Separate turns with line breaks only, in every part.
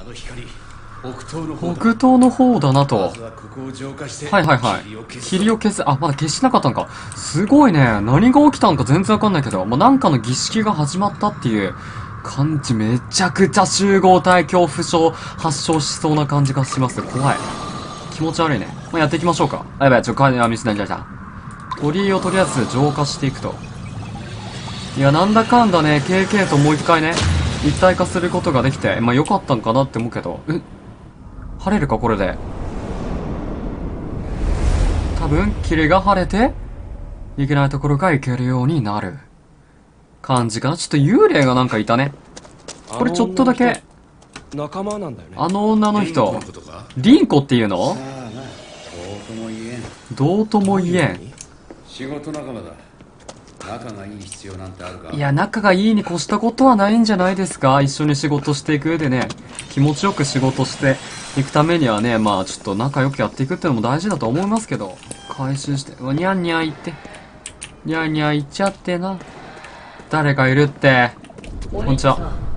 あの光、北東の方だ。
北東の方だなと。
まずはここを浄化して、
はいはいはい。霧を消す。あ、まだ消してなかったんか。すごいね。何が起きたんか全然わかんないけど、もうなんかの儀式が始まったっていう感じ。めちゃくちゃ集合体恐怖症発症しそうな感じがします。怖い。気持ち悪いね。まあ、やっていきましょうか。あ、やばい、ミスなんじゃじゃ。鳥居をとりあえず浄化していくと。いや、なんだかんだね、KK ともう一回ね、一体化することができて、まあ良かったんかなって思うけど、晴れるかこれで。多分、霧が晴れて、いけないところが行けるようになる。感じかな。ちょっと幽霊がなんかいたね。これちょっとだけ、
仲間なんだよね。
あの女の人、
ことか。
リンコっていうの？
さあな、どうとも言えん。
どうとも言えん。
仕事仲間だ。仲がいい必要なんてあるか。
いや、仲がいいに越したことはないんじゃないですか。一緒に仕事していく上でね、気持ちよく仕事していくためにはね、まあちょっと仲良くやっていくっていうのも大事だと思いますけど、回収して、うわ、ニャンニャン言って、ニャンニャン言っちゃってな。誰かいるって。こんにちは。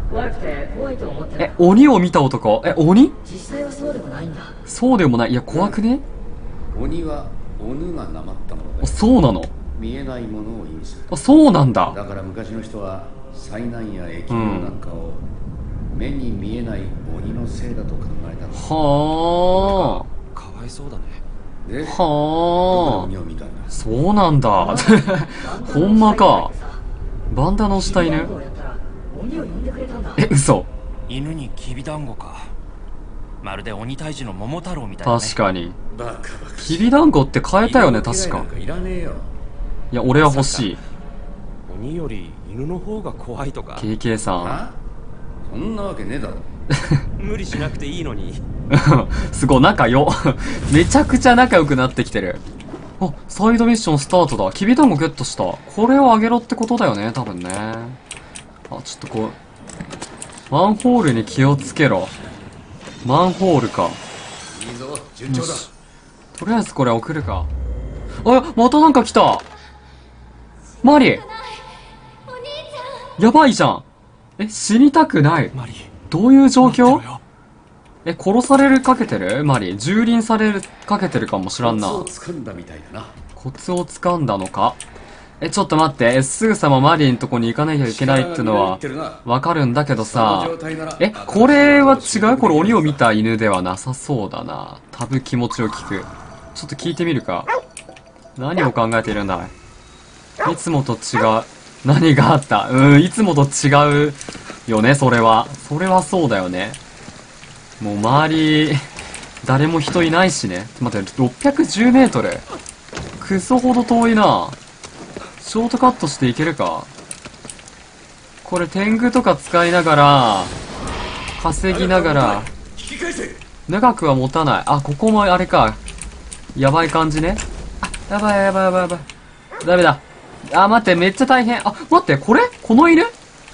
鬼を見た男？鬼？
実際はそうでもないんだ。
そうでもない。いや、怖くね？
鬼は鬼がなまったもの
あ、
だ。
そうなの？
見えないものを意味する。
あ、そうなんだ。
だから昔の人は災難や疫病なんかを目に見えない鬼のせいだと考えたの。
は
かわいそうだね。
で、
あ。
どこ
は
で鬼を見たんだ。
あ。そうなんだ。ほんまか。バンダナをした犬？
鬼を呼んでくれたんだ。
嘘。
犬にきびだんごか。まるで鬼退治の桃太郎みたいな、ね。
確かに。
バカバカ。
きびだんごって変えたよね、確か。
いらねえよ。
いや、俺は欲しい。
鬼より犬の方が怖いとか。
KK さ
あ？そんなわけねえだろ。
無理しなくていいのに。
ん。すごい、仲良。めちゃくちゃ仲良くなってきてる。あ、サイドミッションスタートだ。きびだんごゲットした。これをあげろってことだよね、多分ね。あ、ちょっとこう。マンホールに気をつけろ。マンホールか。
いいぞ、順調だ。
とりあえずこれ送るか。あ、またなんか来た。マリ。やばいじゃん。死にたくない。
マリ、
どういう状況？
待ってろよ。
殺されるかけてる？マリ。蹂躙されるかけてるかもしらんな。
コツを掴んだみたいだな。
コツを掴んだのか？ちょっと待って。すぐさまマリんとこに行かなきゃいけないってのはわかるんだけどさ。これは違う？これ鬼を見た犬ではなさそうだな。多分気持ちを聞く。ちょっと聞いてみるか。何を考えているんだい？いつもと違う。何があった？いつもと違うよね、それは。それはそうだよね。もう周り、誰も人いないしね。待って、610メートル。クソほど遠いな。ショートカットしていけるか？これ天狗とか使いながら、稼ぎながら、長くは持たない。あ、ここもあれか。やばい感じね。あ、やばいやばいやばいやばい。ダメだ。あ、待って、めっちゃ大変。あ、待って、この犬？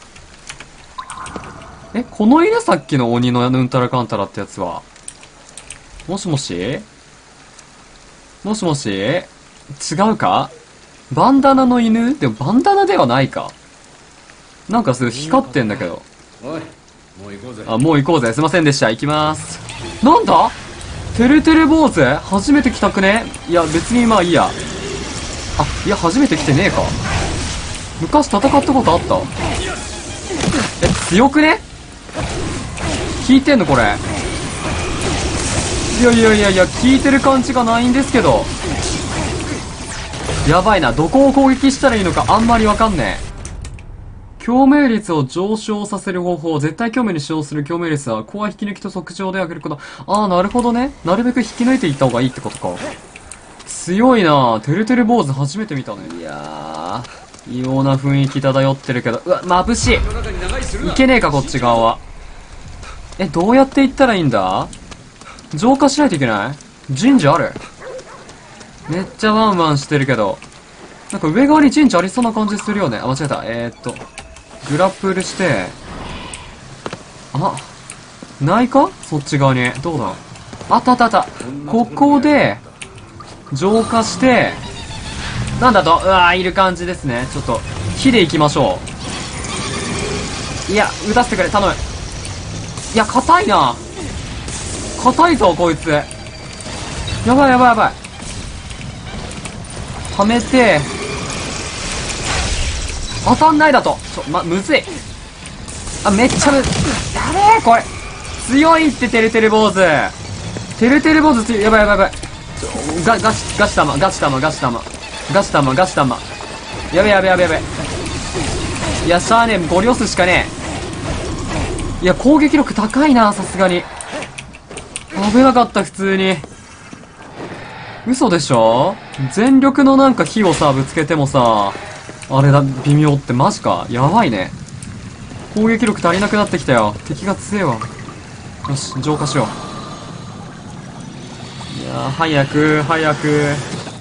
この犬？さっきの鬼のヌンタラカンタラってやつは。もしもし？もしもし？違うか？バンダナの犬？でもバンダナではないか。なんかすごい光ってんだけど。
おい、もう行こうぜ。
あ、もう行こうぜ。すいませんでした。行きまーす。なんだ？てるてる坊主？初めて来たくね？いや、別にまあいいや。あ、いや、初めて来てねえか。昔戦ったことあった？強くね？効いてんのこれ。いやいやいやいや、効いてる感じがないんですけど。やばいな。どこを攻撃したらいいのかあんまりわかんねえ。共鳴率を上昇させる方法。絶対共鳴に使用する共鳴率は、コア引き抜きと即上で上げること。ああ、なるほどね。なるべく引き抜いていった方がいいってことか。強いなぁ。てるてる坊主初めて見たね。いやー、異様な雰囲気漂ってるけど。うわ、眩しい。いけねえか、こっち側は。どうやって行ったらいいんだ？浄化しないといけない？神社ある？めっちゃワンワンしてるけど。なんか上側に神社ありそうな感じするよね。あ、間違えた。グラップルして。あ、ないか？そっち側に。どうだ？あったあったあった。ここで、浄化して、なんだと、うわー、いる感じですね。ちょっと、火で行きましょう。いや、撃たせてくれ、頼む。 いや、硬いな。硬いぞ、こいつ。やばいやばいやばい。はめて、当たんないだと。むずい。あ、めっちゃやべえ、これ。強いって、てるてる坊主。てるてる坊主強い。やばいやばいやばい。ガシ玉。やべやべやべやべ。いや、しゃあねえ、ゴリ押すしかねえ。いや、攻撃力高いな、さすがに。危なかった、普通に。嘘でしょ？全力のなんか火をさ、ぶつけてもさ、あれだ、微妙ってマジか。やばいね。攻撃力足りなくなってきたよ。敵が強えわ。よし、浄化しよう。いやー、早く。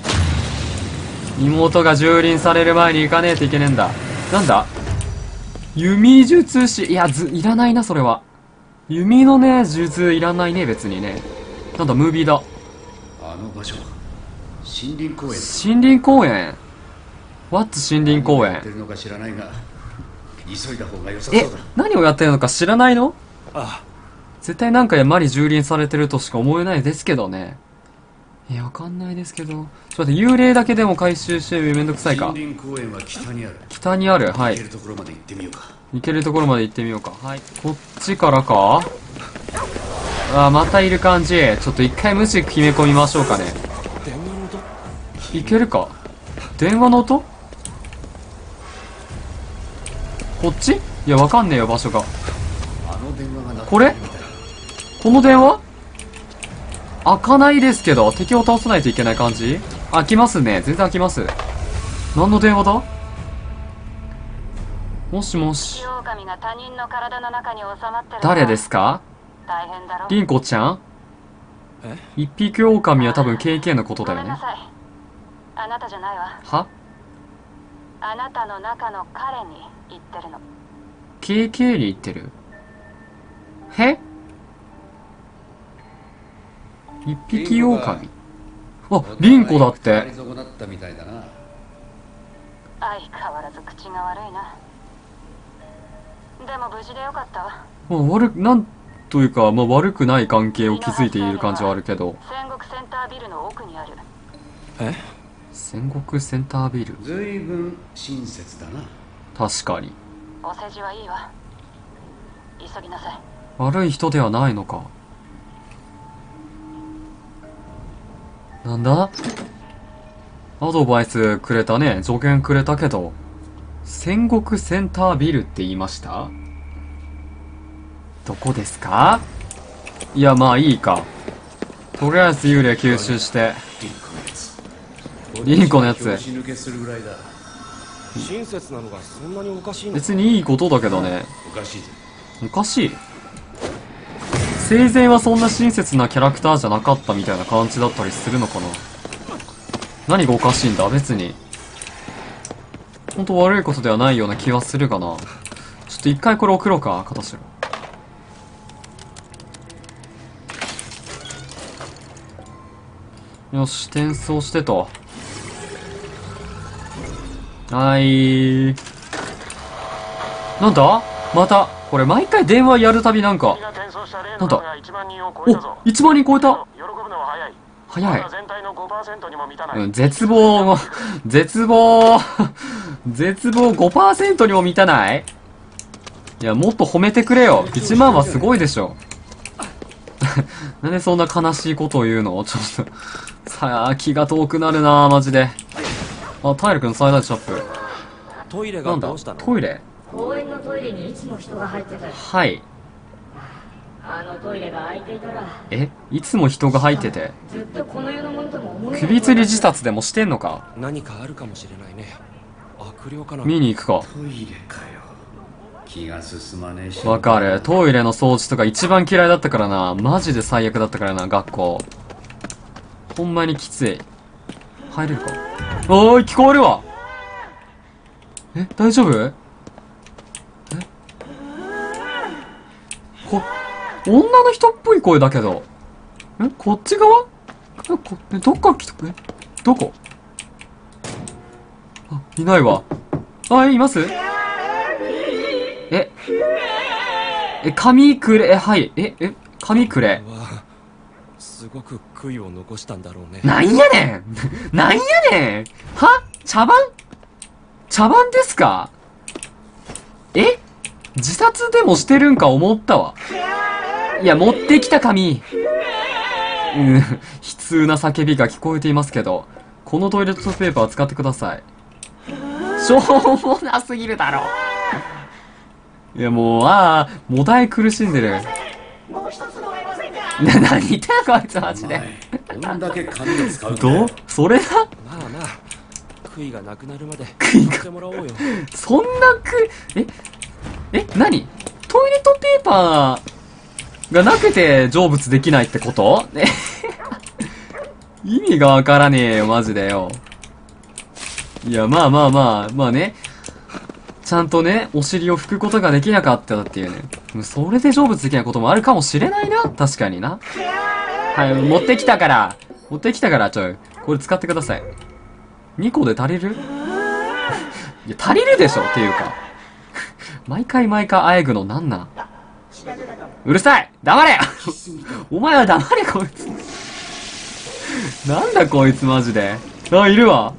妹が蹂躙される前に行かねえといけねえんだ。なんだ？弓術師。いや、いらないな、それは。弓のね、術いらないね、別にね。なんだ、ムービーだ。
あの場所、森林公園。
森林公園？ What 森林公園？
やってるのか知らないが、急いだ方が良さそうだ。
何をやってるのか知らないの？
あ
絶対なんか山に蹂躙されてるとしか思えないですけどね。いや、わかんないですけど。ちょっと待って、幽霊だけでも回収してめんどくさいか。
森林公園は北にある。
北にある。はい。
行けるところまで行ってみようか。
行けるところまで行ってみようか。はい。こっちからか？あー、またいる感じ。ちょっと一回無視決め込みましょうかね。
電話の音。
いけるか？電話の音？こっち？いや、わかんねえよ、場所が。
あの電話が鳴って
これ？この電話？開かないですけど、敵を倒さないといけない感じ？開きますね。全然開きます。何の電話だ？もしもし。誰ですか？リンコちゃん？一匹狼は多分 KK のことだよね。
あなたじゃないわ。
は？
あなたの中の彼に言ってるの。
KK に言ってる？へ？一匹狼。あ、リンコだって。
相変
わらず口が悪いな。でも無事でよかったわ。
まあ、なんというか、まあ、悪くない関係を築いている感じはあるけど。
戦国センタービルの奥にある。
え？
戦国センタービル。
随分親切だな。
確かに。
お世辞はいいわ。急ぎなさい。
悪い人ではないのか。なんだ？アドバイスくれたね。助言くれたけど。戦国センタービルって言いました？どこですか？いや、まあいいか。とりあえず幽霊吸収して。リンコのやつ。
親切なのがそんなにおかしいの？
別にいいことだけどね。
おかしいぜ。
おかしい？生前はそんな親切なキャラクターじゃなかったみたいな感じだったりするのかな。何がおかしいんだ？別に本当悪いことではないような気はするがな。ちょっと一回これ送ろうか、片白。よし、転送してと。はい。なんだ？また、これ毎回電話やるたびなんか。なんだ？お、1万人超えた。早い。うん、絶望 5% にも満たない？いや、もっと褒めてくれよ。1万はすごいでしょ。なんでそんな悲しいことを言うの？ちょっと。さあ、気が遠くなるなマジで。あ、体力の最大値アップ。
トイレ
なんだ？
がどうしたの？
トイレ？
公園のトイレにいつも人が入ってたよ。
はい。
あのトイレが空いていたら。
いつも人が入ってて。
ずっとこの世のものとも思えない。
首吊り自殺でもしてんのか？
何かあるかもしれないね。悪霊かな？
見に行くか。
トイレかよ。気が進まねえし。
わかる。トイレの掃除とか一番嫌いだったからな。マジで最悪だったからな、学校。ほんまにきつい。入れるか？おーい、聞こえるわ。大丈夫？女の人っぽい声だけど。こっち側？どっから来た？どこ？あ、いないわ。あ、います？ 紙くれ、はい。紙くれ。
はすごく悔いを残したんだろうね。
なんやねんなんやねんは茶番ですか？自殺でもしてるんか思ったわ。いや、持ってきた紙。悲痛な叫びが聞こえていますけど、このトイレットペーパー使ってください。しょうもなすぎるだろ。いや、もう、もだえ苦しんでる。何言ってんのこいつマジで。
どんだけ紙を使うか。
それが
まあな、悔いがなくなるまで
悔いが
やってもらおうよ。
そんな何トイレットペーパーがなくて成仏できないってこと意味がわからねえよ、マジでよ。いや、まあね。ちゃんとね、お尻を拭くことができなかったっていうね。それで成仏できないこともあるかもしれないな。確かにな。はい、持ってきたから、これ使ってください。2個で足りる？いや、足りるでしょっていうか。毎回あえぐのなんなん？うるさい！黙れよお前は黙れ、こいつ。なんだこいつマジで。いるわ。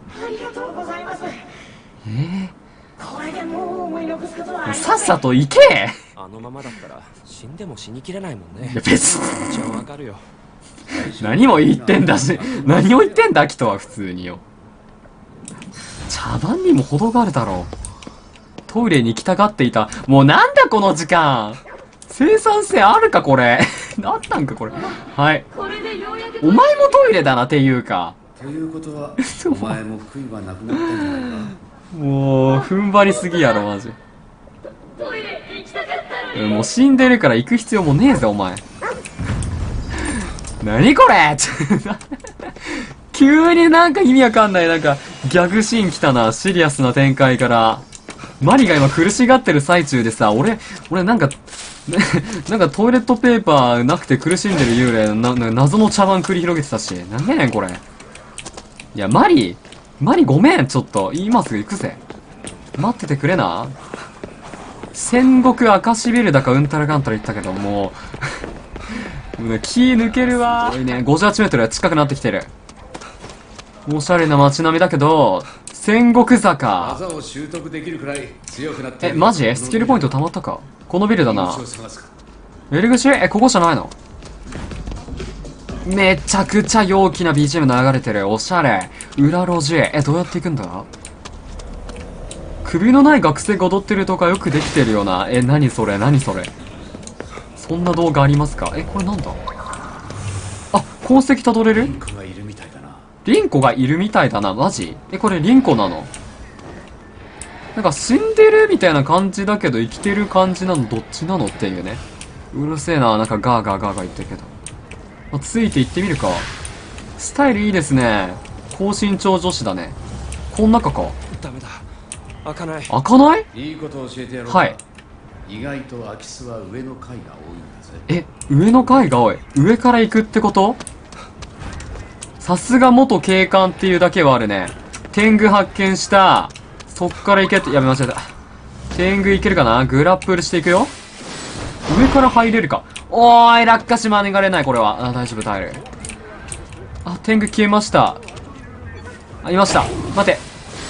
これでもう思い残すことはありません。
さっさと行け。
あのままだったら死んでも死にきれないもんね。
いや、別に。
気持ちはわかるよ。
何も言ってんだし、何を言ってんだ、キトは普通によ。茶番にも程があるだろう。トイレに行きたがっていた。もうなんだこの時間。生産性あるかこれ。あったんかこれ。はい。お前もトイレだなっていうか。
ということは、お前も悔いはなくなったんじゃないか。
もう、踏ん張りすぎやろ、マジ。もう死んでるから行く必要もねえぜ、お前。何これ急になんか意味わかんない、なんか、ギャグシーン来たな、シリアスな展開から。マリが今苦しがってる最中でさ、俺なんか、なんかトイレットペーパーなくて苦しんでる幽霊、謎の茶番繰り広げてたし。なんやねん、これ。いや、マリごめん、ちょっと。今すぐ行くぜ。待っててくれな。戦国赤しびるだかうんたらかんたら言ったけど、もう、気抜けるわ。すごいね、58メートル近くなってきてる。おしゃれな街並みだけど、戦国坂。
技を習得できるくらい強くなって。
マジ？スキルポイント溜まったか？このビルだな。入り口？ここじゃないの？めちゃくちゃ陽気な BGM 流れてる。おしゃれ。裏路地。どうやって行くんだ？首のない学生が踊ってるとかよくできてるよな。何それ？そんな動画ありますか？これなんだ？痕跡たどれる？
リンコがいるみたいだな。
リンコがいるみたいだな。マジ？これリンコなの？なんか死んでるみたいな感じだけど生きてる感じなの？どっちなのっていうね。うるせえな。なんかガーガー言ってるけど。ついて行ってみるか。スタイルいいですね。高身長女子だね。こん中か。
ダメだ。開かない。
開かない？
いいことを教えてやろう。
はい。
意外と空き巣は上の階が多いんだぜ。
上の階が多い。上から行くってこと？さすが元警官っていうだけはあるね。天狗発見した。そっから行けって、やべ、間違えた。天狗行けるかな？グラップルしていくよ。上から入れるか。おーい、落下し免れない、これは。大丈夫、耐える。天狗消えました。いました。待て。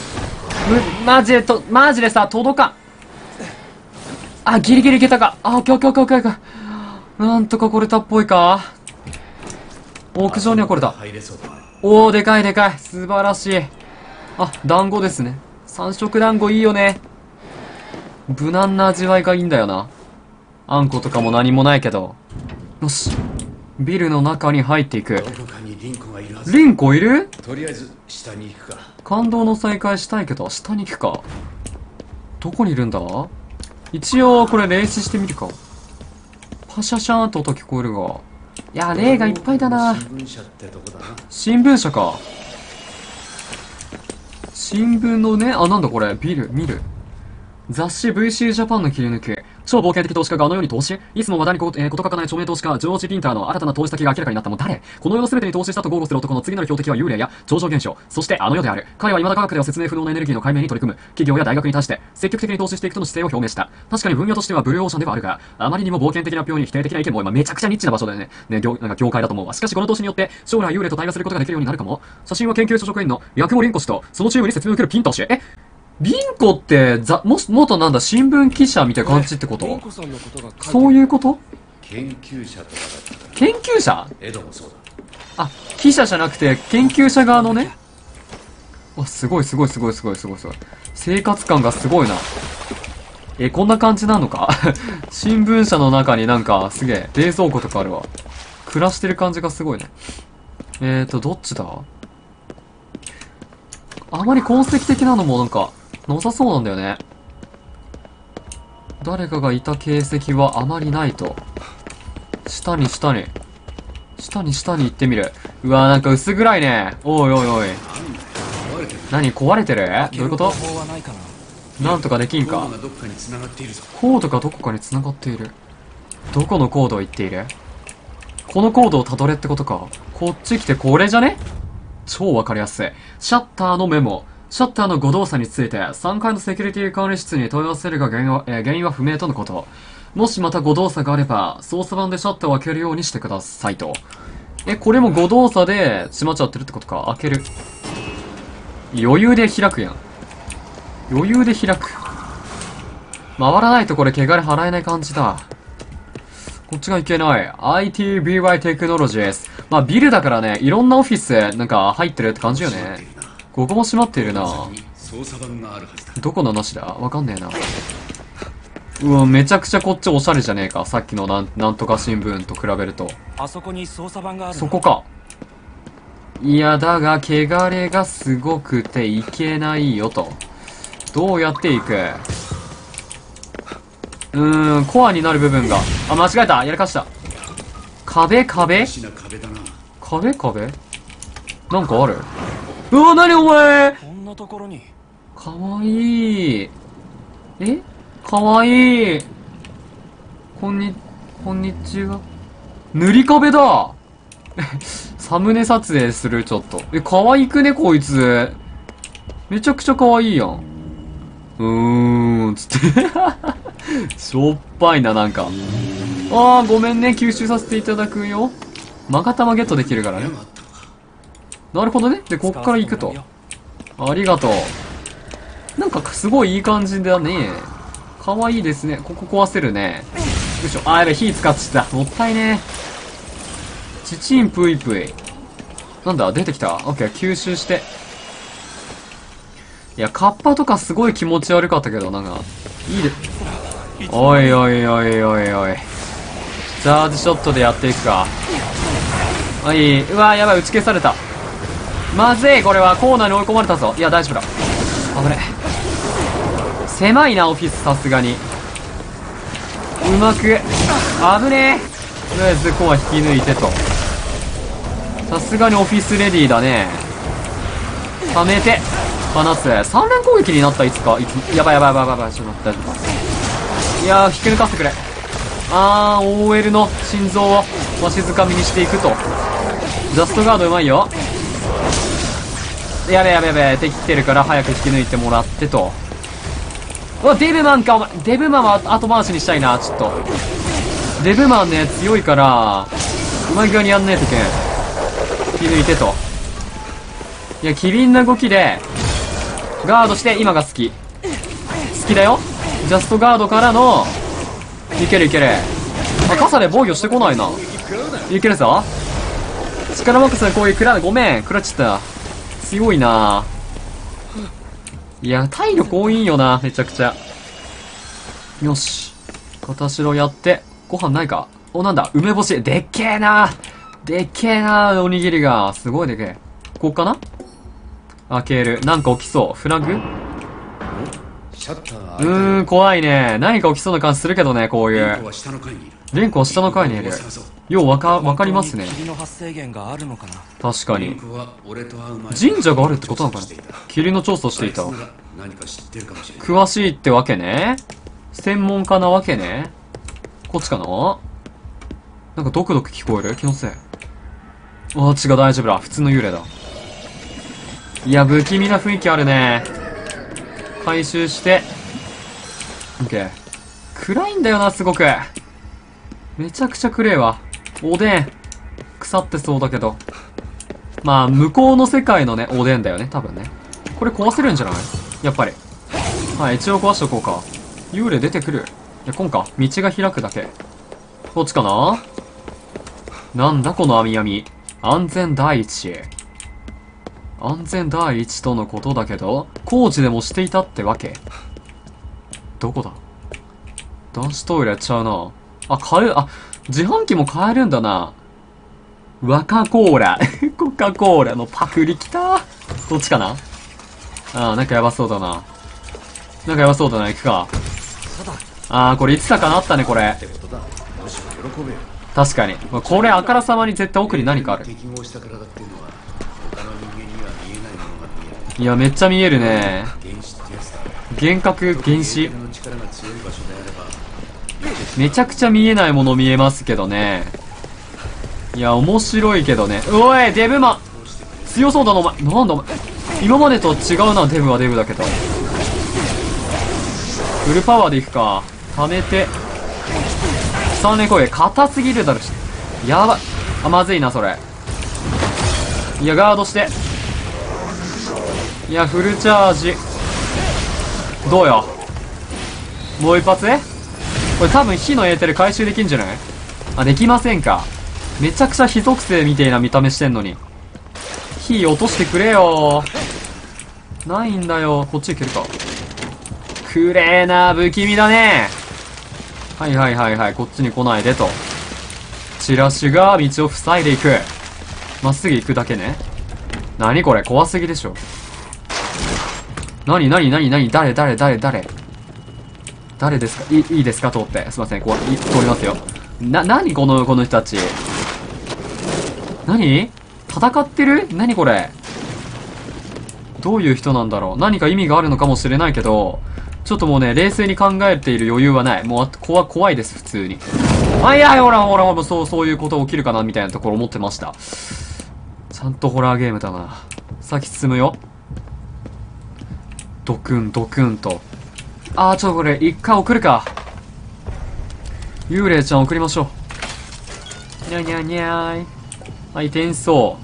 マジでさ、届かん。ギリギリいけたか。オッケーオッケーオッケーオッケー。なんとか来れたっぽいか。屋上には来れた。おー、でかい。素晴らしい。団子ですね。三色団子いいよね。無難な味わいがいいんだよな。あんことかも何もないけど。よし。ビルの中に入っていく。
どこかにリンコがいるはず。
リンコいる？
とりあえず下に行くか。
感動の再会したいけど、下に行くか。どこにいるんだ？一応、これ霊視してみるか。パシャシャーンと音聞こえるが。いや、霊がいっぱいだな。
新聞社ってとこだな。
新聞社か。新聞のね、なんだこれ、見る。雑誌 VC ジャパンの切り抜き。 超冒険的投資家があの世に投資いつも話題にこと書かない著名投資家、ジョージ・ピンターの新たな投資先が明らかになったも誰この世の全てに投資したと豪語する男の次なる標的は幽霊や超常現象、そしてあの世である。彼は未だ科学では説明不能なエネルギーの解明に取り組む。企業や大学に対して積極的に投資していくとの姿勢を表明した。確かに分野としてはブルーオーシャンではあるが、あまりにも冒険的な発表に否定的な意見も今めちゃくちゃニッチな場所でね、なんか業界だと思うわ。しかしこの投資によって将来幽霊と対話することができるようになるかも。写真は研究所職員の八雲凛子氏とそのチームに説明を受けるピンター氏。凛子って元なんだ新聞記者みたいな感じってこと？そういうこと？
研究者とかだったから。
研究者？
エドもそうだ。
あ、記者じゃなくて研究者側のね。わ、すごい。生活感がすごいな。こんな感じなのか新聞社の中になんかすげえ冷蔵庫とかあるわ。暮らしてる感じがすごいね。どっちだ？あまり痕跡的なのもなんかなさそうなんだよね。誰かがいた形跡はあまりないと。下に行ってみる。うわーなんか薄暗いね。おい。何壊れてる？どういうこと？なんとかできんか。コードがどこかに繋がっている。どこのコードを言っている？このコードをたどれってことか。こっち来てこれじゃね？超わかりやすい。シャッターのメモ。シャッターの誤動作について3階のセキュリティ管理室に問い合わせるが原因は不明とのこと。もしまた誤動作があれば操作盤でシャッターを開けるようにしてくださいと。これも誤動作で閉まっちゃってるってことか。開ける。余裕で開くやん。回らないとこれ汚れ払えない感じだ。こっちがいけない。ITBY テクノロジーです。まあビルだからね、いろんなオフィスなんか入ってるって感じよね。ここも閉まっているな。どこの話だ？わかんねえな。うわ、めちゃくちゃこっちおしゃれじゃねえか。さっきのなんとか新聞と比べると。
あそこに操作盤がある。
そこか。いや、だが、汚れがすごくていけないよと。どうやっていく？コアになる部分が。あ、間違えた。やらかした。壁なんかある？うわ、なにお前！
こんなところに。
かわいい。かわいい。こんにちは。塗り壁だサムネ撮影する、ちょっと。かわいくね、こいつ。めちゃくちゃかわいいやん。つって。しょっぱいな、なんか。ごめんね、吸収させていただくよ。マガタマゲットできるからね。なるほどね。で、こっから行くと。ありがとう。なんか、すごいいい感じだね。かわいいですね。ここ壊せるね。よいしょ。やべ、火使っちゃった。もったいね。チチンプイプイ。なんだ、出てきた。オッケー、吸収して。いや、カッパとかすごい気持ち悪かったけど、なんか、いいで。おい。チャージショットでやっていくか。うわ、やばい、打ち消された。まずい、これはコーナーに追い込まれたぞ。いや、大丈夫だ。危ね。狭いな、オフィス、さすがに。うまく。危ねえ。とりあえず、コア引き抜いてと。さすがにオフィスレディーだね。溜めて。放つ。3連攻撃になった、いつ。やばい。ちょっと待って、大丈夫か。いやー、引き抜かせてくれ。OL の心臓をわしづかみにしていくと。ジャストガードうまいよ。やべ、敵来てるから早く引き抜いてもらってと。うわ、デブマンか、お前。デブマンは後回しにしたいな、ちょっと。デブマンね、強いから、うまい側にやんねえとけん。引き抜いてと。いや、機敏な動きで、ガードして、今が好きだよ。ジャストガードからの、いける。傘で防御してこないな。いけるぞ。力マックスの攻撃ごめん、食らっちゃった。強いな。いや、体力多いんよな、めちゃくちゃ。よし。片白やって、ご飯ないか？なんだ、梅干し。でっけえな、おにぎりが。すごいでけえ。ここかな？開ける。なんか起きそう。フラグ？怖いね。何か起きそうな感じするけどね、こういう。レンコは下の階にいる。ようわかりますね。確かに。神社があるってことなのかな？霧の調査をしていた。詳しいってわけね。 専門家なわけね。こっちかな。なんかドクドク聞こえる？気のせい。ああ、違う、大丈夫だ。普通の幽霊だ。いや、不気味な雰囲気あるね。回収して。オッケー。暗いんだよな、すごく。めちゃくちゃ暗いわ。おでん。腐ってそうだけど。まあ、向こうの世界のね、おでんだよね、多分ね。これ壊せるんじゃない？やっぱり。はい、一応壊しとこうか。幽霊出てくる。いや、今か。道が開くだけ。こっちかな？なんだこの網網。安全第一。安全第一とのことだけど、工事でもしていたってわけ。どこだ？男子トイレやっちゃうな。あ、自販機も買えるんだな。若コーラ。コカ・コーラのパクリきた。こっちかな？ああ、なんかやばそうだな。なんかやばそうだな、行くか。ああ、これいつだかなったね、これ。確かに。これ、あからさまに絶対奥に何かある。いや、めっちゃ見えるね。幻覚、原子。めちゃくちゃ見えないもの見えますけどね。いや、面白いけどね。おい、デブマン強そうだな、お前。なんだ、お前。今までと違うな、デブはデブだけど。フルパワーでいくか。溜めて。3連攻撃、硬すぎるだろ。やばい。あ、まずいな、それ。いや、ガードして。いや、フルチャージ。どうよ。もう一発？これ多分火のエーテル回収できんじゃない？あ、できませんか。めちゃくちゃ火属性みてえな見た目してんのに。火落としてくれよ。ないんだよ。こっち行けるか。くれーな、不気味だね。はいはいはいはい。こっちに来ないでと。チラシが道を塞いでいく。まっすぐ行くだけね。なにこれ、怖すぎでしょ。なに誰ですか？いいですか？通って。すいません、通りますよ。なにこの人たち。何？戦ってる？何これ。どういう人なんだろう。何か意味があるのかもしれないけど、ちょっともうね、冷静に考えている余裕はない。もう、怖いです、普通に。あ、いや、ほら、そういうこと起きるかな、みたいなところ思ってました。ちゃんとホラーゲームだな。先進むよ。ドクンと。これ、一回送るか。幽霊ちゃん送りましょう。にゃーい。はい、転送。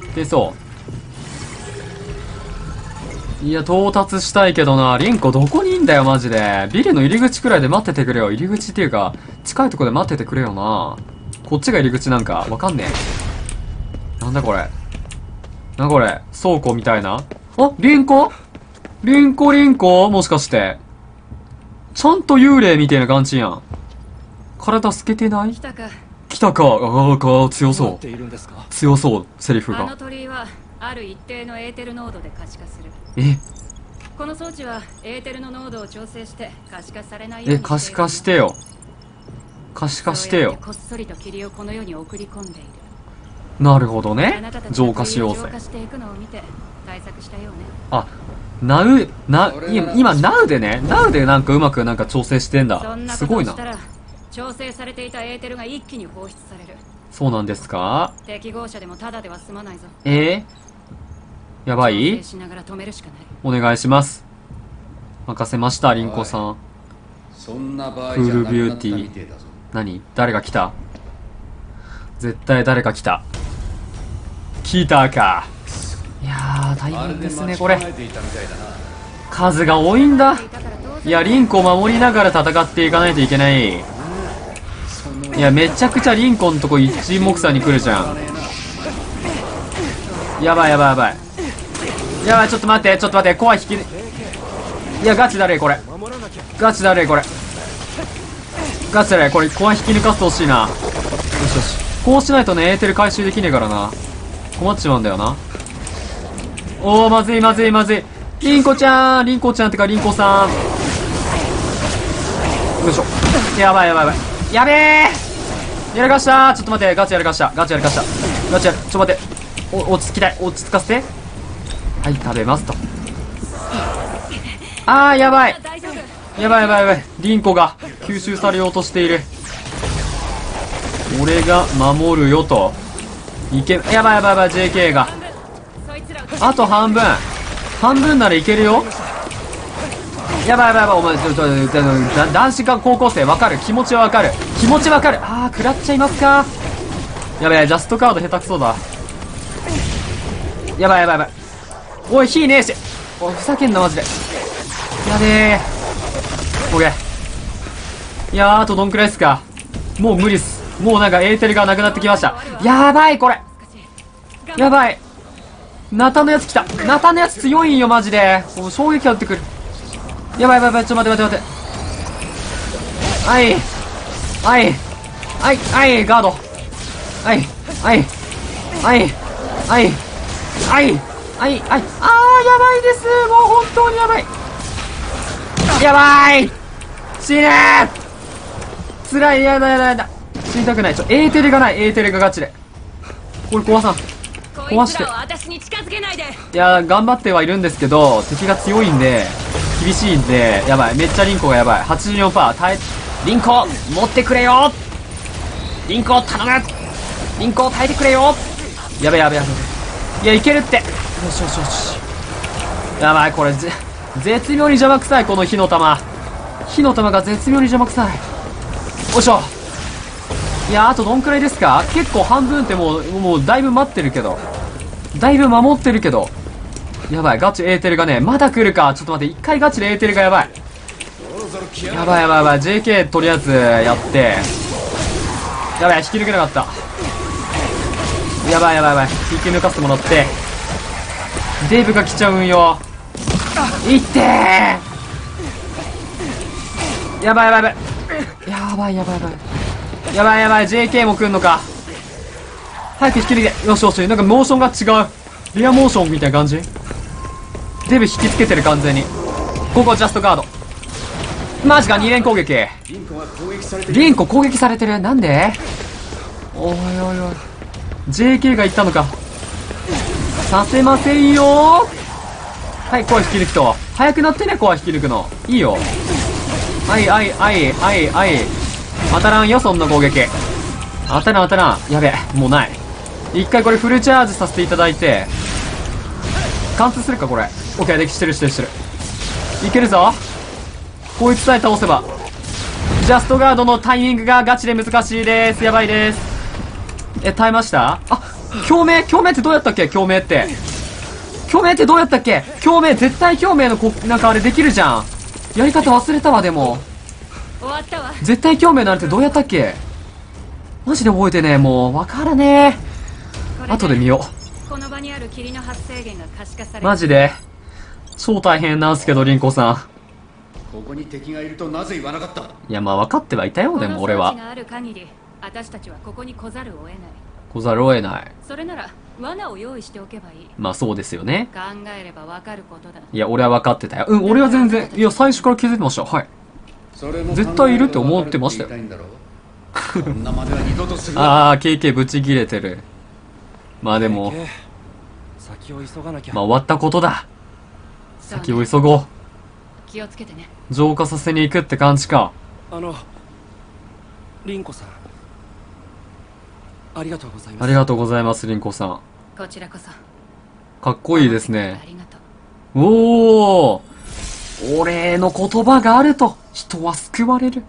いや、到達したいけどな。リンコどこにいんだよ、マジで。ビルの入り口くらいで待っててくれよ。入り口っていうか、近いとこで待っててくれよな。こっちが入り口なんか、わかんねえ。なんだこれ。倉庫みたいな。あ、リンコもしかして。ちゃんと幽霊みたいな感じやん。体透けてない？来たか。強そう。強そう、セリフが。
あの鳥居は、ある一定のエーテル濃度で可視化する。この装置はエーテルの濃度を調整して可視化されないようにしている。
可視化してよ。こ
っそりと霧をこの世に送り込んでいる。
なるほどね。浄化しようぜ。あ、今、ナウでね。ナウでなんかうまくなんか調整してんだ。すごいな。
調整されていたエーテルが一気に放出される。
そうなんですか？
適合者でもただでは済まないぞ。
やばい？お願いします。任せました、リンコさん。
そんな場合
クールビューティー。何？誰が来た？絶対誰か来た。来たか。いやー、大変ですね、これ。数が多いんだ。いや、リンコを守りながら戦っていかないといけない。いや、めちゃくちゃリンコのとこ一目散に来るじゃん。やばい。ちょっと待って、怖い引き。いや、ガチだれこれ。これ、怖い引き抜かせてほしいな。よし。こうしないとね、エーテル回収できねえからな。困っちまうんだよな。おー、まずい。リンコちゃんってか、リンコさん。よいしょ。やばい。やべえ！やらかした。ちょっと待って、ガチやらかした。ちょっと待って。落ち着かせて。はい、食べますと。あー、やばい。 やばいやばいやばい。リンコが吸収されようとしている。俺が守るよと。いけ、やばいやばいやばい、JK が。あと半分。半分ならいけるよ。やばいやばいやばい、お前、男子か高校生わかる。気持ちはわかる。気持ちわかる。あー、食らっちゃいますか。やばい、ジャストカード下手くそだ。やばいやばいやばい。おい、火ねえし。おい、ふざけんな、マジで。やべえ。オッケー。いやー、あとどんくらいっすか。もう無理っす。もうなんかエーテルがなくなってきました。やばい、これ。やばい。ナタのやつ来た。ナタのやつ強いんよ、マジで。もう衝撃が打ってくる。やばいやばいやばい、ちょっと待って待って待って。はい。はい。はい。はい、ガード。はい。はい。はい。はい。はい。はい。はい。あー、やばいです。もう本当にやばい。やばい。死ねー。つらい。やだやだやだ。死にたくない。エーテルがない。エーテルがガチで。これ壊さん。壊して。いやー、頑張ってはいるんですけど、敵が強いんで、厳しいんで、やばい。めっちゃリンコがやばい。84%。リンコ持ってくれよ。リンコ頼む。リンコ耐えてくれよ。やべやべやべ。いや、いけるって。よしよしよし。やばい、これ絶妙に邪魔くさい、この火の玉。火の玉が絶妙に邪魔くさい。よいしょ。いや、あとどんくらいですか。結構半分ってもうだいぶ待ってるけど。だいぶ守ってるけど。やばい、ガチエーテルがね、まだ来るか。ちょっと待って、一回ガチでエーテルがやばい。やばいやばいやばい。JK とりあえずやって。やばい、引き抜けなかった。やばいやばいやばい。引き抜かせてもらって。デーブが来ちゃうんよ。いってー。やばいやばいやばい。やばいやばいやばい。やばいやばい。JK も来んのか。早く引き抜け。よしよし。なんかモーションが違う。リアモーションみたいな感じ。デブ引きつけてる、完全に。ここジャストガード。マジか、2連攻撃。リンコ攻撃されてる。なんで。おいおいおい。JK が言ったのか。させませんよー。はい、コア引き抜きと。早くなってね、コア引き抜くの。いいよ。はいはいはいはいはい。当たらんよ、そんな攻撃。当たらん当たらん。やべえ、もうない。一回これフルチャージさせていただいて。貫通するか、これ。オッケー、できしてるしてるしてる。いけるぞ。こいつさえ倒せば。ジャストガードのタイミングがガチで難しいです。やばいです。耐えました？あ、共鳴ってどうやったっけ？共鳴ってどうやったっけ？共鳴、絶対共鳴のなんかあれできるじゃん。やり方忘れたわ、でも。絶対共鳴のあれってどうやったっけ？マジで覚えてねえ、もう。わからねえ。後で見よう。マジで。超大変なんすけど、リンコさん。
ここに敵がいるとなぜ言わなかった？い
や、まあ分かってはいたよ、でも俺は。
私たちはここに来ざるを得ない。
来ざるを得ない。
それなら罠を用意しておけばいい。
まあそうですよね。
考えれば分かることだ。
いや、俺は分かってたよ。うん、俺は全然。いや、最初から気づいてました。はい。絶対いるって思ってましたよ。
そんなまでは二度とする。
ああ、KK ブチ切れてる。まあでも、
先を急がなきゃ。
まあ終わったことだ。先を急ごう。
気をつけてね。
浄化させに行くって感じか。
リンコさん、ありがとうございます。
ありがとうございます、リンコさん。
こちらこそ。
かっこいいですね。おお、お礼の言葉があると人は救われる。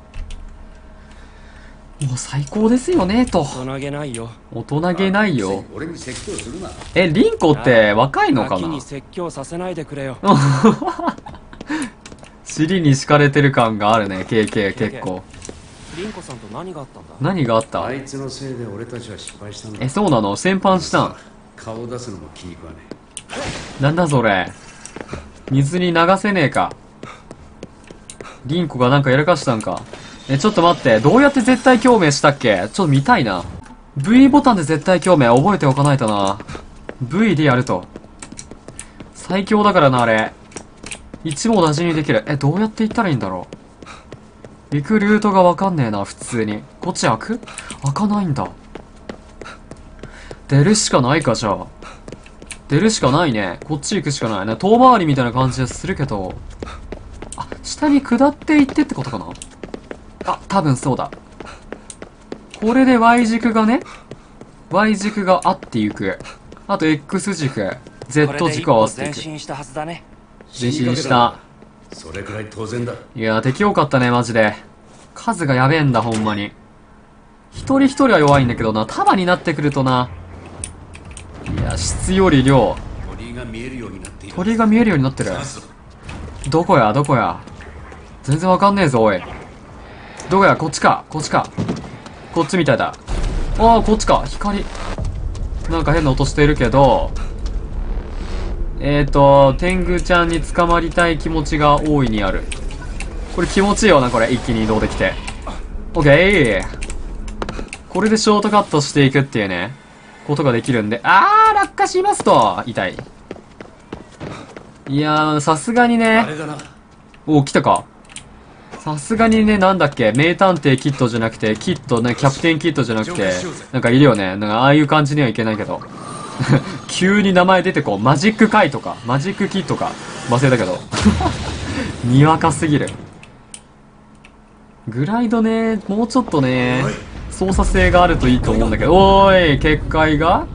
もう最高ですよねと。
大人げないよ。
大人げないよ。
俺に説教するな。
リンコって若いのかな。
に説教させないでくれよ。
尻に敷かれてる感があるね、KK 結構。
リンコさんと何があったんだ。
何があった？
あいつのせいで俺たちは失敗したんだ。
そうなの？戦犯したん？
顔を出すのも気に食わね
え。なんだそれ。水に流せねえか。リンコがなんかやらかしたんか。ちょっと待って。どうやって絶対共鳴したっけ？ちょっと見たいな。V ボタンで絶対共鳴覚えておかないとな。V でやると。最強だからな、あれ。一網打尽にできる。どうやって行ったらいいんだろう。行くルートがわかんねえな、普通に。こっち開く？開かないんだ。出るしかないか、じゃあ。出るしかないね。こっち行くしかないね。遠回りみたいな感じでするけど。あ、下下に下っていってってことかな。あ、多分そうだ。これで Y 軸がね、Y 軸があっていく。あと X 軸、Z 軸を合わせていく。
前進したはずだね。
前進した。
それくらい当然だ。
いやー、敵多かったね、マジで。数がやべえんだ、ほんまに。一人一人は弱いんだけどな、束になってくるとな。いや、質より量。
鳥が見えるようになっている。
鳥が見えるようになってる。どこや、どこや。全然わかんねえぞ、おい。どこや、こっちか、こっちか。こっちみたいだ。ああ、こっちか、光。なんか変な音してるけど、天狗ちゃんに捕まりたい気持ちが大いにある。これ気持ちいいよな、これ。一気に移動できて。オッケー。これでショートカットしていくっていうね、ことができるんで。あー、落下しますと。痛い。いやー、さすがにね。
あれだな。
お、来たか。さすがにね、なんだっけ、名探偵キットじゃなくて、キットね、キャプテンキットじゃなくて、なんかいるよね。なんかああいう感じにはいけないけど。急に名前出てこう。マジックカイとか、マジックキットか。忘れたけど。にわかすぎる。グライドね、もうちょっとね、操作性があるといいと思うんだけど。おーい、結界が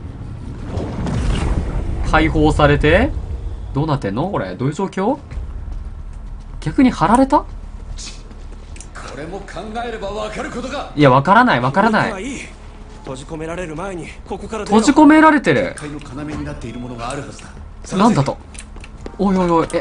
解放されて、どうなってんのこれ。どういう状況？逆に貼られた？
これも考えれば分かることが。
いや、わからない、わからない。
閉じ込められる前にここから
閉じ込められてる。
結界の要になっているものがあるはずだ。
なんだと。おいおいおい、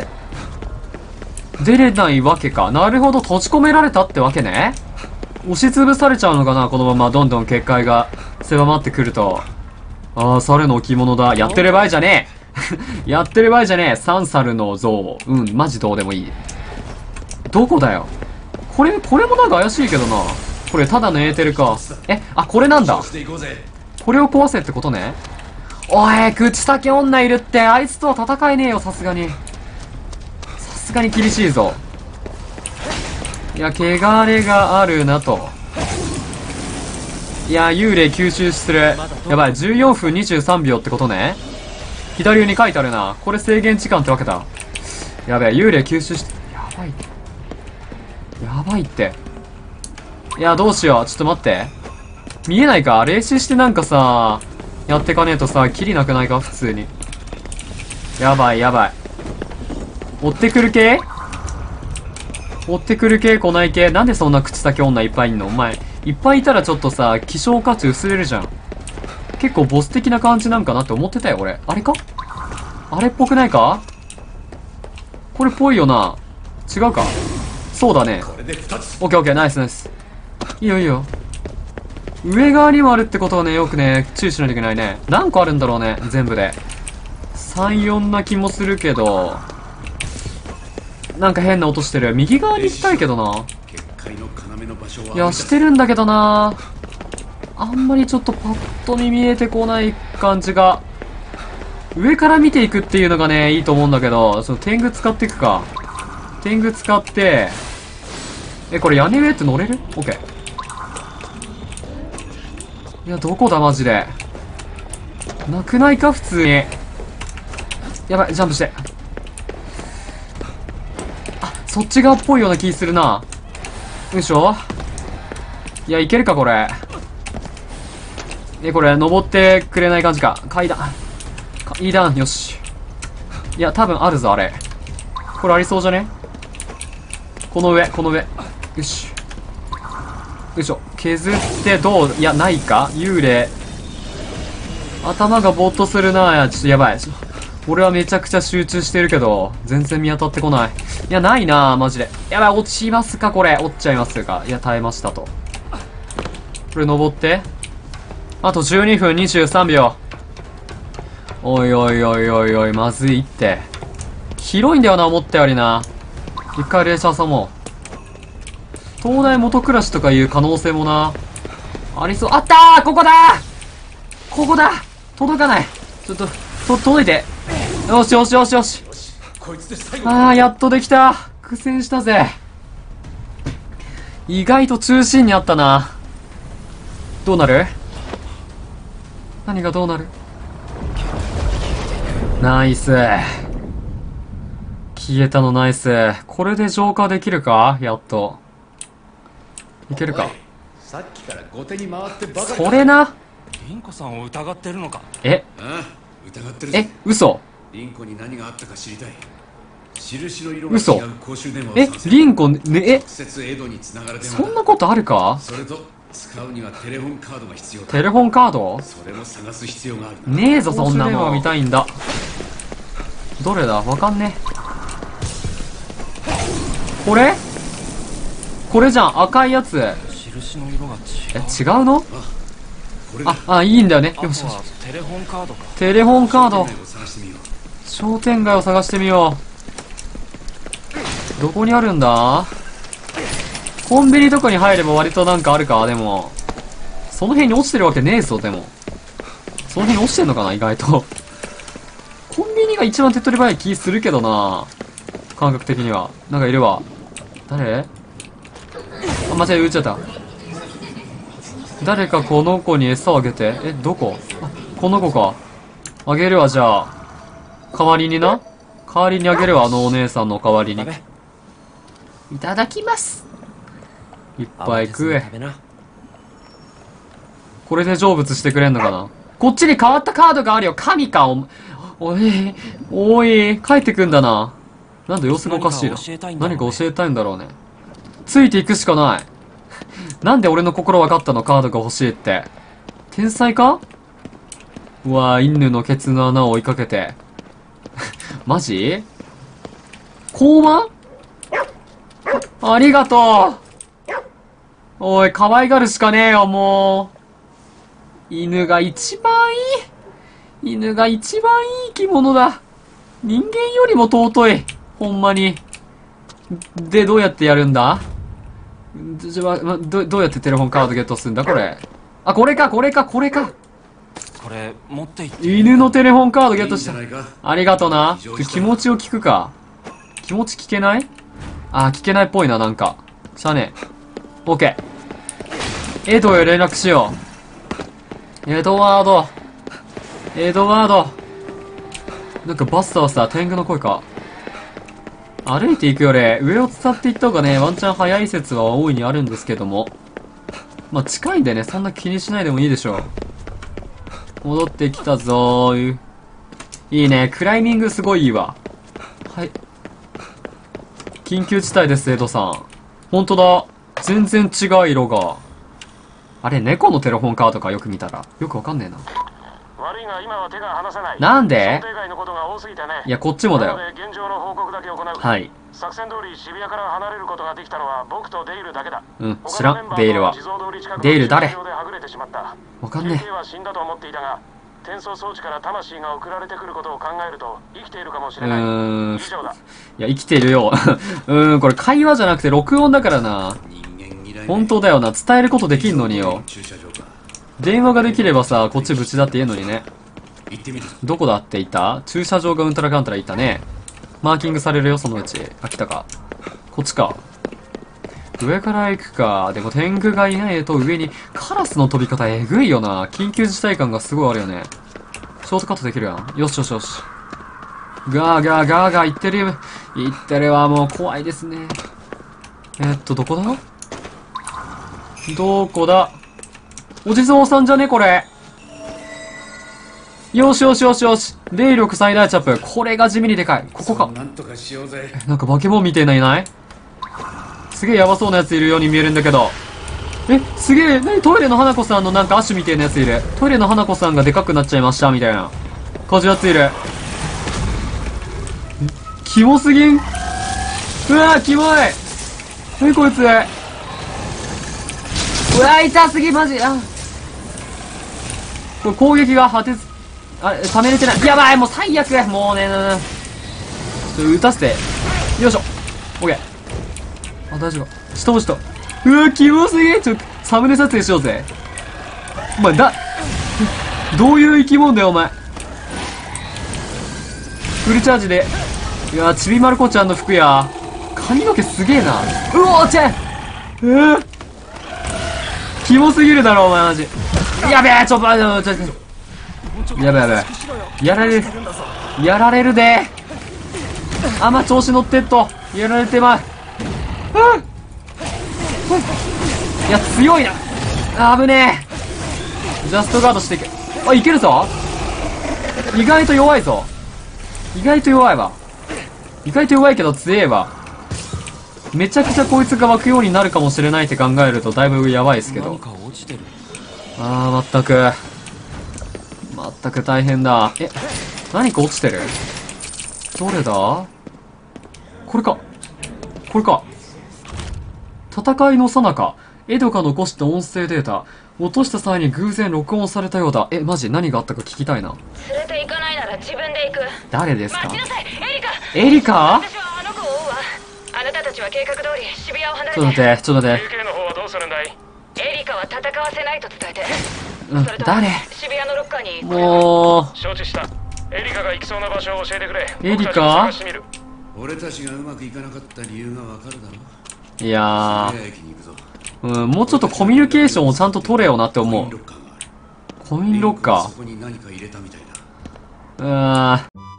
出れないわけか。なるほど、閉じ込められたってわけね。押しつぶされちゃうのかな、このままどんどん結界が狭まってくると。ああ、猿の置物だ。やってる場合じゃねえやってる場合じゃねえ。三猿の像。うん、マジどうでもいい。どこだよ。これもなんか怪しいけどな。これただのエーテルか。あ、これなんだ。これを壊せってことね。おい、口先女いるって。あいつとは戦えねえよ、さすがに。さすがに厳しいぞ。いや、汚れがあるなと。いや、幽霊吸収する。やばい、14分23秒ってことね。左上に書いてあるな。これ制限時間ってわけだ。やべえ、幽霊吸収して、やばい。やばいって。いや、どうしよう。ちょっと待って。見えないか？霊視してなんかさ、やってかねえとさ、キリなくないか？普通に。やばい、やばい。追ってくる系？追ってくる系来ない系？なんでそんな口先女いっぱいいんの？お前、いっぱいいたらちょっとさ、希少価値薄れるじゃん。結構ボス的な感じなんかなって思ってたよ、俺。あれか？あれっぽくないか？これっぽいよな。違うか？そうだね。オッケーオッケー、ナイスナイス。いいよいいよ。上側にもあるってことはね、よくね、注意しないといけないね。何個あるんだろうね、全部で。3、4な気もするけど、なんか変な音してる。右側に行きたいけどな。いや、してるんだけどな。あんまりちょっとパッと見見えてこない感じが。上から見ていくっていうのがね、いいと思うんだけど、その天狗使っていくか。天狗使って、これ屋根上って乗れる？オッケー。いや、どこだマジで。なくないか普通に。やばい、ジャンプして。あ、そっち側っぽいような気するな。よいしょ。いや、いけるかこれ。これ、登ってくれない感じか。階段。階段、よし。いや、多分あるぞ、あれ。これありそうじゃね？この上、この上。よし。よいしょ。削ってどう？いや、ないか？幽霊。頭がぼーっとするな。いや、ちょっとやばい。俺はめちゃくちゃ集中してるけど、全然見当たってこない。いや、ないなマジで。やばい、落ちますかこれ。落ちちゃいますか。いや、耐えましたと。これ登って。あと12分23秒。おいおいおいおいおい、まずいって。広いんだよな、思ったよりな。一回霊視挟もう。東大元暮らしとかいう可能性もな、ありそう。あったー！ここだー！ここだ！届かない。ちょっと、届いて。よしよしよしよし。あー、やっとできた。苦戦したぜ。意外と中心にあったな。どうなる？何がどうなる？ナイス。 消えたのナイス。これで浄化できるかやっと。いけるか。
さっきから後手に回ってばかり。
それな。
凛子さんを疑ってるのか。
え、
疑ってるぜ。
嘘。
凛子に何があったか知りたい。印の色が違う公衆電話を探せ。
凛子ね、
直接エドに繋がる電話だ。
そんなことあるか。
それと使うにはテレホンカードが必要だ。
テレホンカード。
それも探す必要がある。
ねえぞそんなの。見たいんだ。どれだわかんねえ。これじゃん、赤いやつ。
印の色が違う。
違うの。いいんだよね。よしよし。
テレホンカードか。
テレホンカード。商店街を探してみよう。どこにあるんだ。コンビニとかに入れば割となんかあるか。でもその辺に落ちてるわけねえぞ。でもその辺に落ちてんのかな。意外とコンビニが一番手っ取り早い気するけどな、感覚的には。なんかいるわ。誰。間違え、撃っちゃった。誰かこの子に餌をあげて。どこ。この子か。あげるわ。じゃあ代わりにあげるわ。あのお姉さんの代わりに。いただきます。いっぱい食え。これで成仏してくれんのかな。こっちに変わったカードがあるよ。神か。おい帰ってくんだな。なんだ様子がおかしいな。何か教えたいんだろうね。ついていくしかない。なんで俺の心分かったの。カードが欲しいって。天才か。うわぁ、犬のケツの穴を追いかけて。マジ。高慢。ありがとう。おい、可愛がるしかねえよ、もう。犬が一番いい生き物だ。人間よりも尊い。ほんまに。で、どうやってやるんだ。どうやってテレホンカードゲットするんだこれ。これか。
これ持っていって。
犬のテレホンカードゲットした。ありがとな。気持ちを聞くか。気持ち聞けない。聞けないっぽいな。なんかしゃあねえ。オッケー。エドへ連絡しよう。エドワード。なんかバスターさ、天狗の声か。歩いていくより上を伝っていった方がね、ワンチャン早い説は大いにあるんですけども、まあ近いんでね、そんな気にしないでもいいでしょう。戻ってきたぞー。いいね、クライミングすごいいいわ。はい、緊急事態です、エドさん。ほんとだ、全然違う色が。あれ、猫のテレホンカードか。よく見たらよくわかんねえな。
悪いが今は手が離せない。
なんで。
想定外のことが多すぎてね。
いや、こっちもだよ。
なので現状の報告だけ行う。
はい。
作戦通り渋谷から離れることができたのは僕とデイルだけだ。
知らん。デイルは。デイル誰。わかんねえ。
は死んだと思っていたが、転送装置から魂が送られてくることを考えると生きているかもしれない。以上だ。
いや、生きてるよ。これ会話じゃなくて録音だからな。本当だよな。伝えることできんのによ。電話ができればさ、こっち無事だって言えんのにね。どこだって言った。駐車場がうんたらかんたら言ったね。マーキングされるよ、そのうち。来たか。こっちか。上から行くか。でも天狗がいないと上に、カラスの飛び方えぐいよな。緊急事態感がすごいあるよね。ショートカットできるやん。よし。ガーガー言ってるよ。言ってるわ、もう怖いですね。どこだ。どこだ。お地蔵さんじゃねこれ。よし。霊力最大チャップ。これが地味にでかい。ここか。なんか化け物みてえないない。すげえヤバそうなやついるように見えるんだけど。すげえ。トイレの花子さんのなんかアッシュみたいなやついる。トイレの花子さんがでかくなっちゃいましたみたいな感じのやついる。キモすぎん。うわキモい。何こいつ。うわ痛すぎマジ。これ攻撃が果てず、溜めれてない。やばい、もう最悪。もうね、撃たせて。よいしょ。オッケー。大丈夫。下落ちた。うわキモすぎ。サムネ撮影しようぜ。お前どういう生き物だよお前。フルチャージで。いやちびまる子ちゃんの服や。髪の毛すげえな。うおーちゃん。キモすぎるだろお前マジ。やべえ。やべえ。やられるで。 あんま調子乗ってっとやられてまう。いや強いな。あぶねえ。ジャストガードしていく。あ、いけるぞ。意外と弱いぞ。意外と弱いわ。意外と弱いけど強えわ。めちゃくちゃこいつが湧くようになるかもしれないって考えるとだいぶやばいですけど。
何か落ちてる。
あー、まったく大変だ。え、何か落ちてる？どれだ？これか。戦いの最中、エドが残した音声データ、落とした際に偶然録音されたようだ。え、マジ何があったか聞きたいな。
連れて行かないなら自分で行く。
誰ですか？
待ちなさい、
エリカ？
私はあの子を追うわ。あなたたちは計画通り渋谷を離れて。
ちょっと待って。
UK の方はどうするんだい？
エリカは戦わせないと伝えて。
誰？
渋谷のロッカーに。
もう。
承知した。エリカが行きそうな場所を教えてくれ。
エリカ？
俺たちがうまくいかなかった理由がわかるだろ。
いやー、もうちょっとコミュニケーションをちゃんと取れよなって思う。コインロッカー。
そこに何か入れたみたいだ。